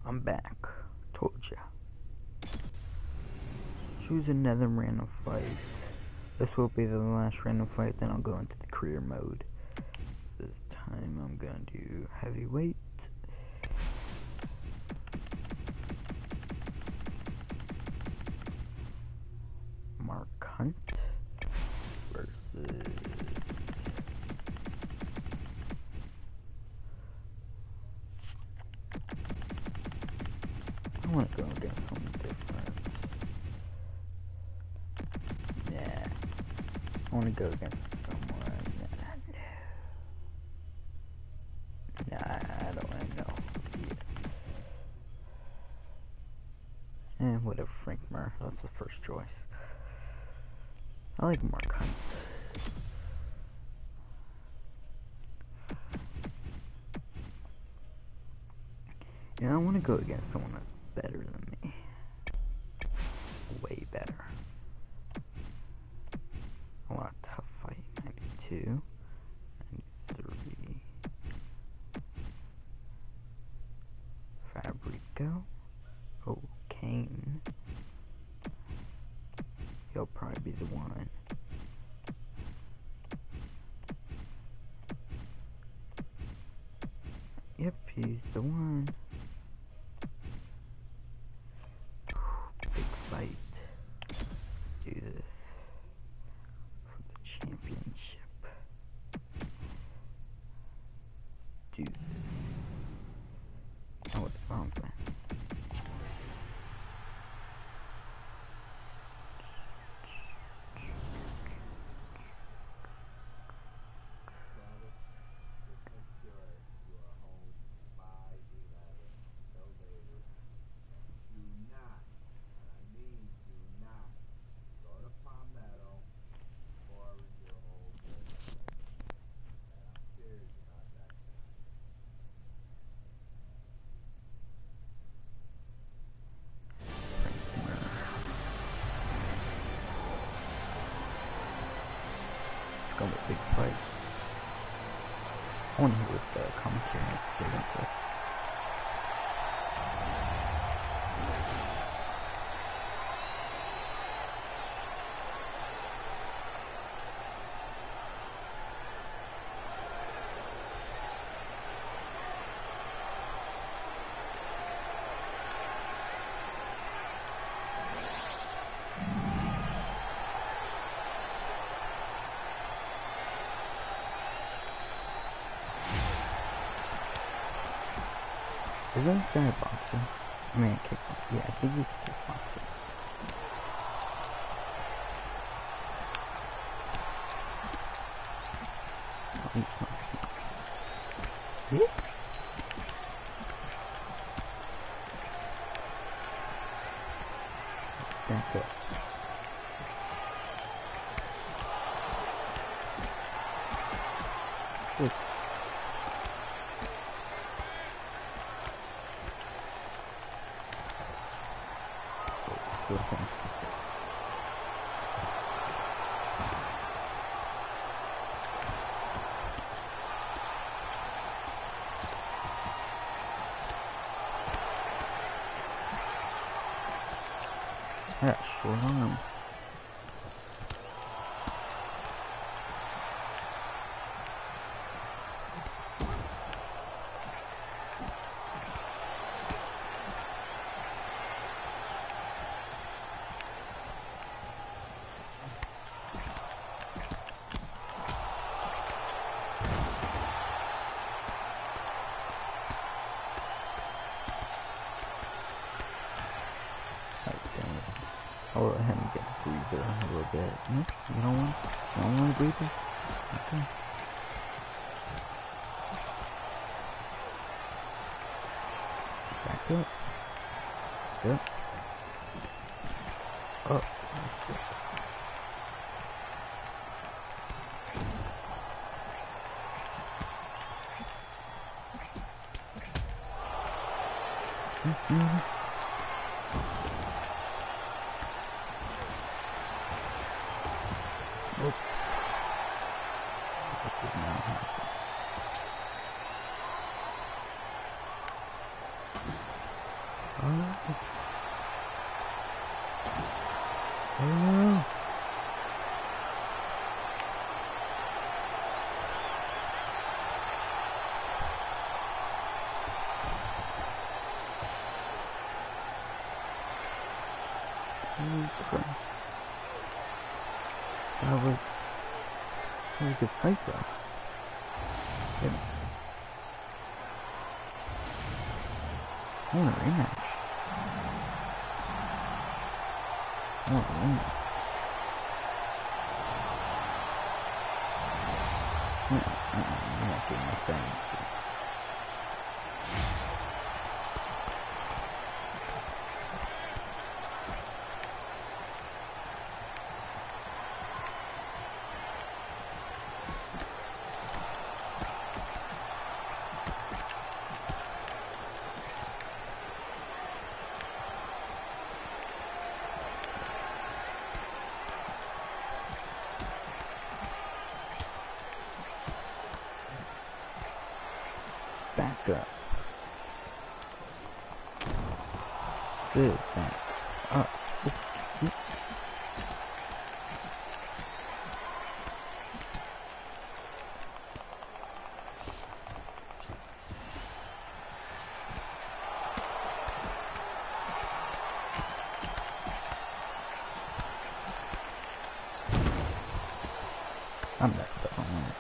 I'm back. Told ya. Choose another random fight. This will be the last random fight, then I'll go into the career mode. This time I'm gonna do heavyweight. Mark Hunt versus I wanna go against someone different. Yeah. I wanna go against someone. Nah, I don't wanna know. And whatever, Frank Mir. That's the first choice. I like Mark Hunt. Yeah, I want to go against someone that's better than me. Way better. I want a tough fight. 92. 93. Fabrico. Oh, Kane. He'll probably be the one. Yep, he's the one. Big fight. Do this for the championship. Do this. Oh, what's the wrong thing? A big fight. I want to hear what the commentary has to say about this. Isn't this guy boxing? I mean, kickboxing. Yeah, I think he's kickboxing. Oh, he's not. Yeah? Back up. Good. Yeah, short arm. I'll let him get a breather a little bit. Nope, you don't want a breather? Okay. Back up. Yep. Oh, that's it. Nope. That did not happen. Oh. Oh no. Holy crap. That was a good fight though. Good. I want a rematch. I want a rematch. I'm not getting my thing. Back up. Good, back up. I messed up on that.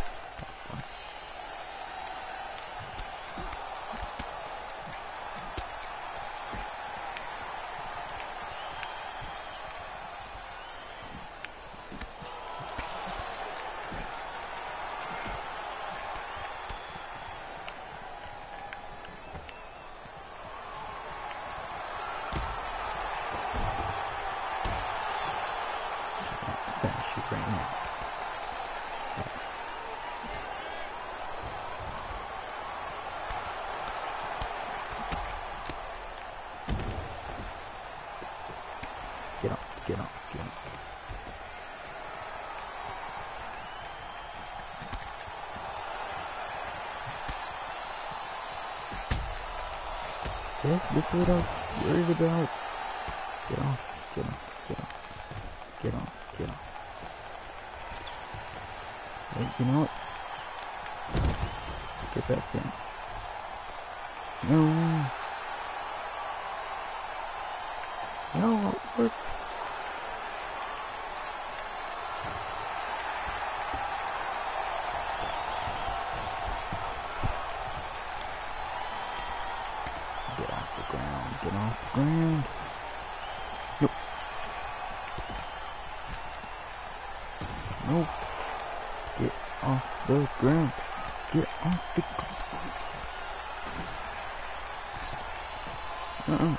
Finish it right now. Get on, get on, get on. Yes, this is what I was worried about. Get on, get on, get on, get on, get on. Wait, you know what? Get back in. No. No, it worked. Get off the ground, get off the ground. Nope. Nope. Get off the ground. Get off the ground.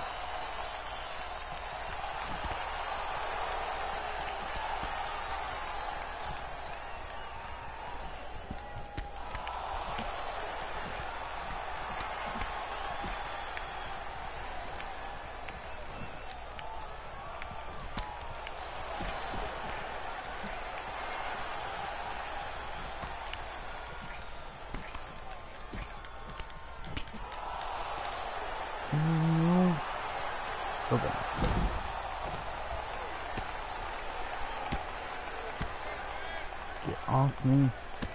No. Go back. Get off me.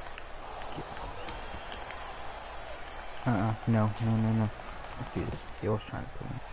No. Let's do this. He was trying to pull me.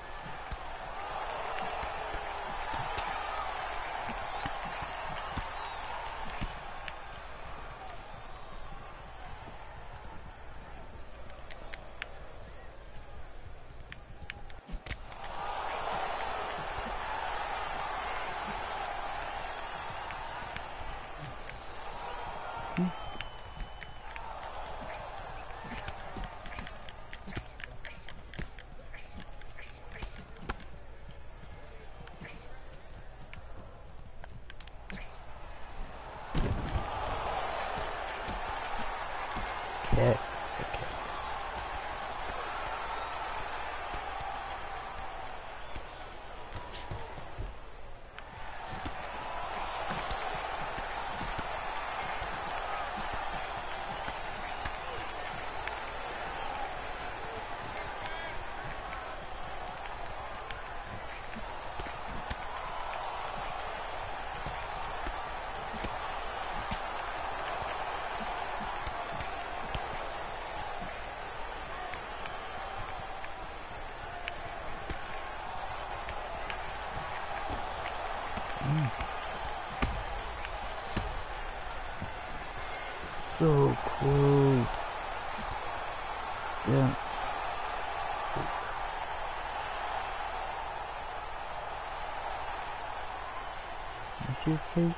So close. Yeah. What's your face?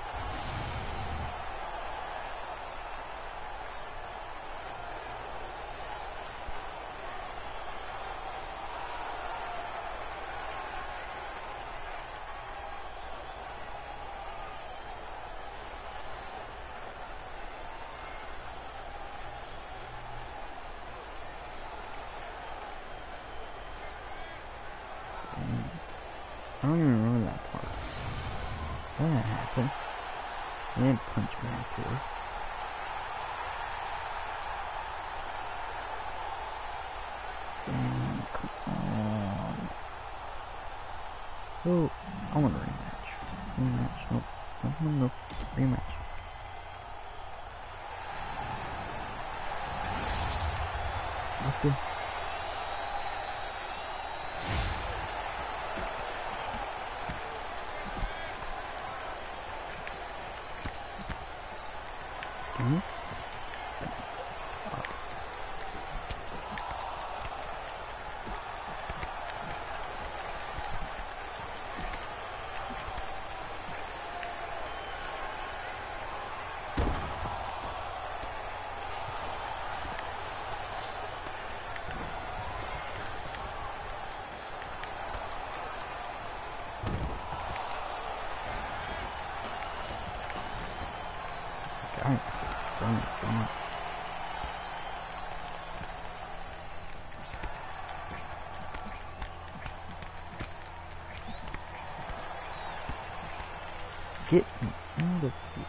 I don't even remember that part. When that happened, he didn't punch me into it. Damn, come on. Oh, I want a rematch. Rematch, nope. Nope. Rematch. Okay. Darn it. Get me out of here.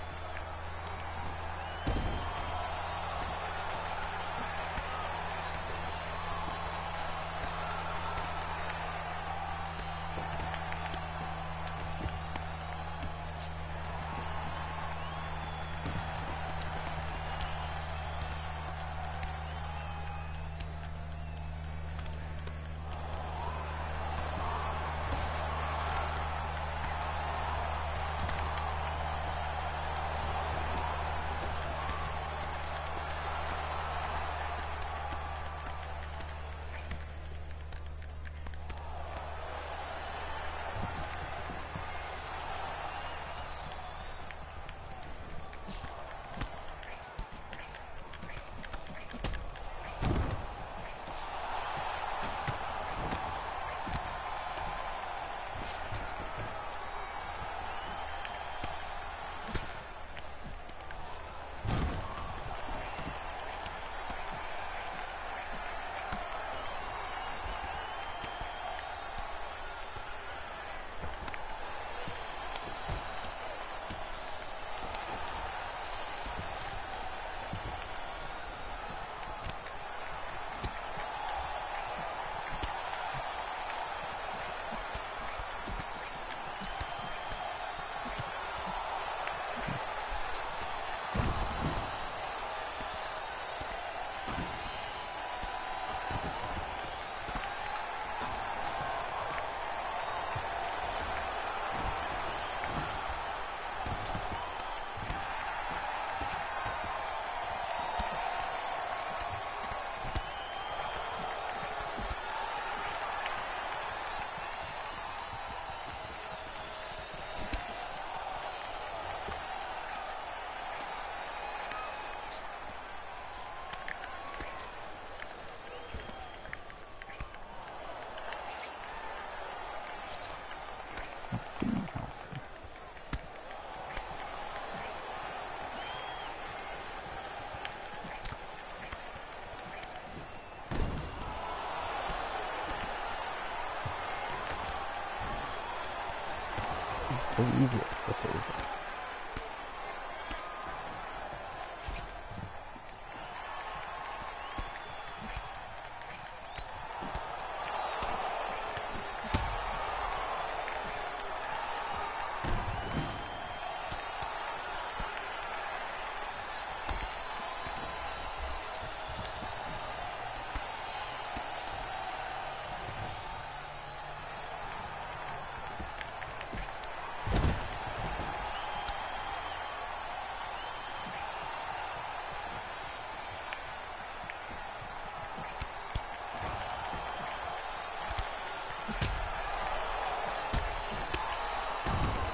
So easy. Okay.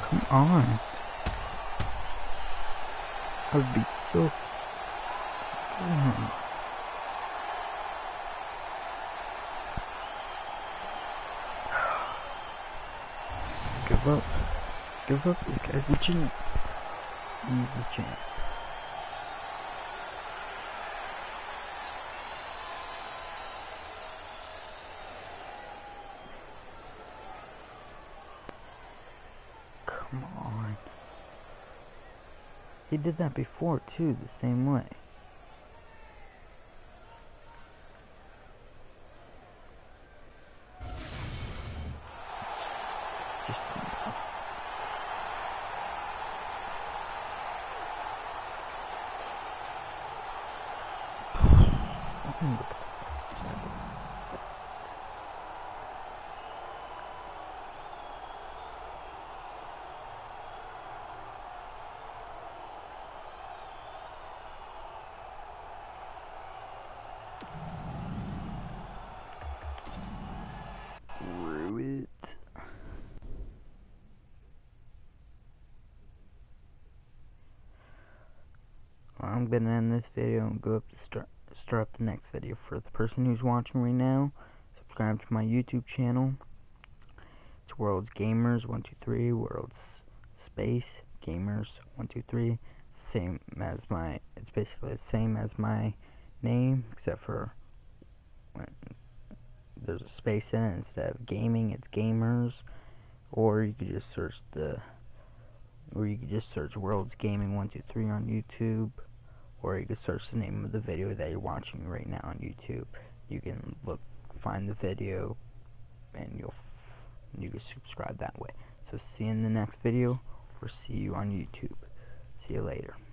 Come on. I would be so... Give up. Give up. This guy's a champ. He's a champ. Come on. He did that before too, the same way. Just screw it. Well, I'm gonna end this video and go up to start up the next video. For the person who's watching right now, subscribe to my YouTube channel. It's World's Gamers 123, World's Space Gamers 123. Same as my, it's basically the same as my name, except for when there's a space in it. Instead of gaming, it's gamers. Or you could just search World's Gaming 123 on YouTube. Or you could search the name of the video that you're watching right now on YouTube. You can find the video, and you can subscribe that way. So see you in the next video, or see you on YouTube. See you later.